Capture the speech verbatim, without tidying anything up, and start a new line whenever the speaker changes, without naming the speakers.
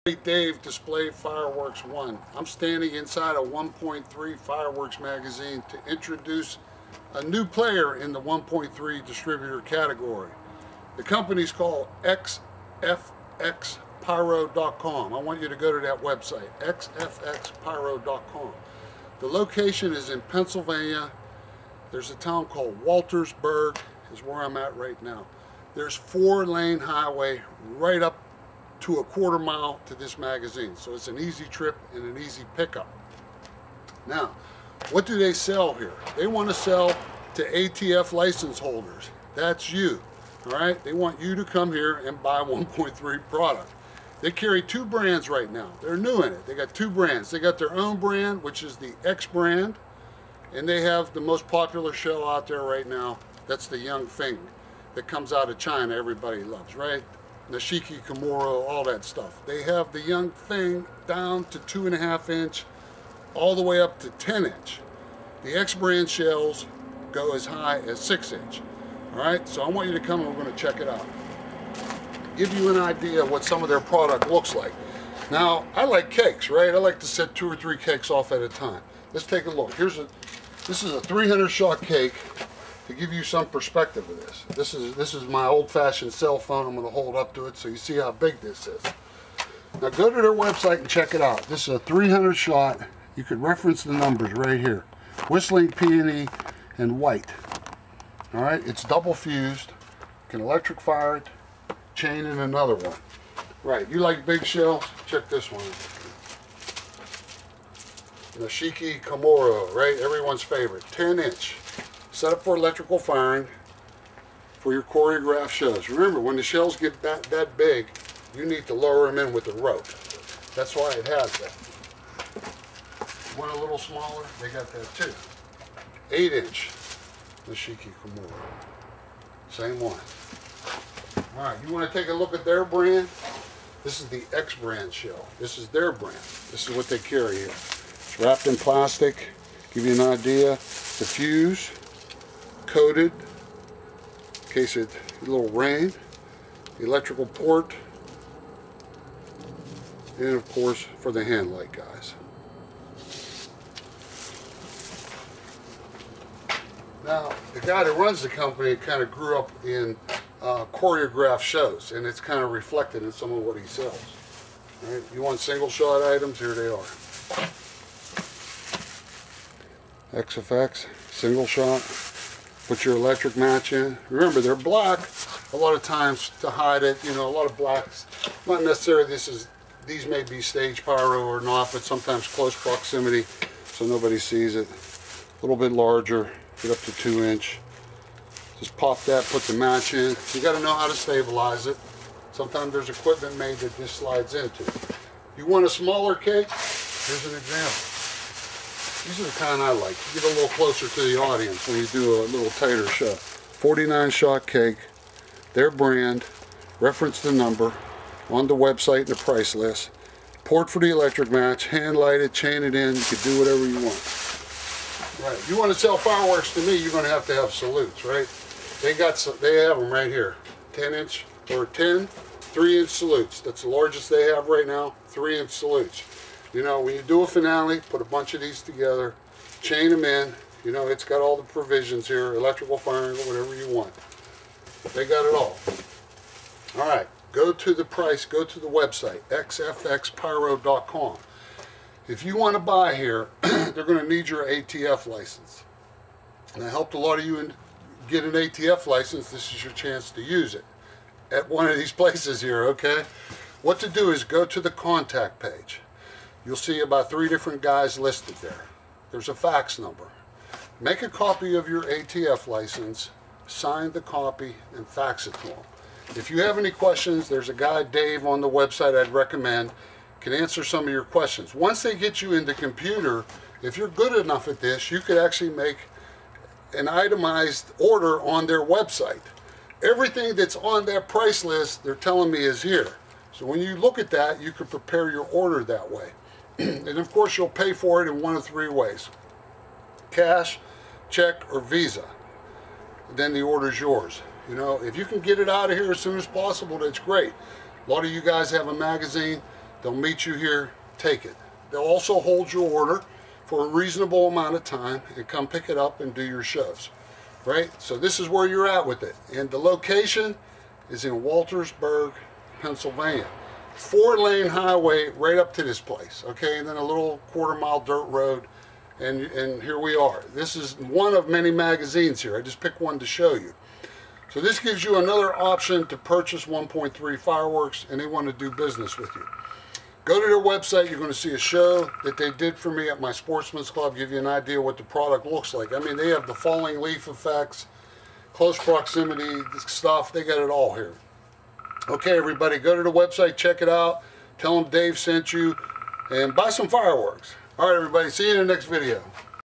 Dave Display Fireworks one. I'm standing inside a one point three Fireworks magazine to introduce a new player in the one point three distributor category. The company's called X F X Pyro dot com. I want you to go to that website, X F X Pyro dot com. The location is in Pennsylvania. There's a town called Waltersburg, is where I'm at right now. There's four lane highway right up to a quarter mile to this magazine. So it's an easy trip and an easy pickup. Now, what do they sell here? They want to sell to A T F license holders. That's you, all right? They want you to come here and buy one point three product. They carry two brands right now. They're new in it. They got two brands. They got their own brand, which is the X brand, and they have the most popular shell out there right now. That's the Young Feng that comes out of China. Everybody loves, right? Nishiki, Komuro, all that stuff. They have the Young Feng down to two and a half inch, all the way up to ten inch. The X brand shells go as high as six inch. All right, so I want you to come and we're going to check it out. Give you an idea of what some of their product looks like. Now, I like cakes, right? I like to set two or three cakes off at a time. Let's take a look. Here's a, this is a three hundred shot cake. To give you some perspective of this, this is this is my old-fashioned cell phone. I'm going to hold up to it so you see how big this is. Now go to their website and check it out. This is a three hundred shot. You could reference the numbers right here. Whistling peony and white. All right, it's double fused. You can electric fire it, chain in another one. Right, you like big shells? Check this one. Nishiki Komuro, right? Everyone's favorite. ten inch. Set up for electrical firing for your choreographed shows. Remember, when the shells get that, that big, you need to lower them in with a rope. That's why it has that. One a little smaller, they got that too. eight inch Nishiki Komuro. Same one. All right, you want to take a look at their brand? This is the X brand shell. This is their brand. This is what they carry here. It's wrapped in plastic. Give you an idea. The fuse. Coated in case it a little rain, the electrical port, and of course for the hand light guys. Now the guy that runs the company kind of grew up in uh, choreographed shows, and it's kind of reflected in some of what he sells. All right, you want single shot items? Here they are. X F X single shot. Put your electric match in. Remember, they're black a lot of times to hide it. You know, a lot of blacks. Not necessarily this is, these may be stage pyro or not, but sometimes close proximity so nobody sees it. A little bit larger, get up to two inch. Just pop that, put the match in. You got to know how to stabilize it. Sometimes there's equipment made that this slides into. You want a smaller cake? Here's an example. These are the kind I like. You get a little closer to the audience when you do a little tighter shot. forty-nine shot cake, their brand, reference the number on the website and the price list. Port for the electric match, hand light it, chain it in, you can do whatever you want. Right, you want to sell fireworks to me, you're going to have to have salutes, right? They got, they have them right here. ten inch or ten, three inch salutes. That's the largest they have right now, three inch salutes. You know, when you do a finale, put a bunch of these together, chain them in. You know, it's got all the provisions here, electrical firing, whatever you want. They got it all. All right, go to the price, go to the website, X F X Pyro dot com. If you want to buy here, they're going to need your A T F license. And I helped a lot of you in, get an A T F license. This is your chance to use it at one of these places here, okay? What to do is go to the contact page. You'll see about three different guys listed there. There's a fax number. Make a copy of your A T F license, sign the copy, and fax it to them. If you have any questions, there's a guy, Dave, on the website I'd recommend, can answer some of your questions. Once they get you in the computer, if you're good enough at this, you could actually make an itemized order on their website. Everything that's on that price list, they're telling me, is here. So when you look at that, you can prepare your order that way. And of course, you'll pay for it in one of three ways. Cash, check, or Visa. Then the order's yours. You know, if you can get it out of here as soon as possible, that's great. A lot of you guys have a magazine. They'll meet you here, take it. They'll also hold your order for a reasonable amount of time and come pick it up and do your shows, right? So this is where you're at with it. And the location is in Waltersburg, Pennsylvania. Four lane highway right up to this place, okay? And then a little quarter mile dirt road, and, and here we are. This is one of many magazines here. I just picked one to show you. So this gives you another option to purchase one point three fireworks, and they want to do business with you. Go to their website. You're going to see a show that they did for me at my Sportsman's Club, give you an idea what the product looks like. I mean, they have the falling leaf effects, close proximity stuff. They got it all here. Okay, everybody, go to the website, check it out. Tell them Dave sent you, and buy some fireworks. All right, everybody, see you in the next video.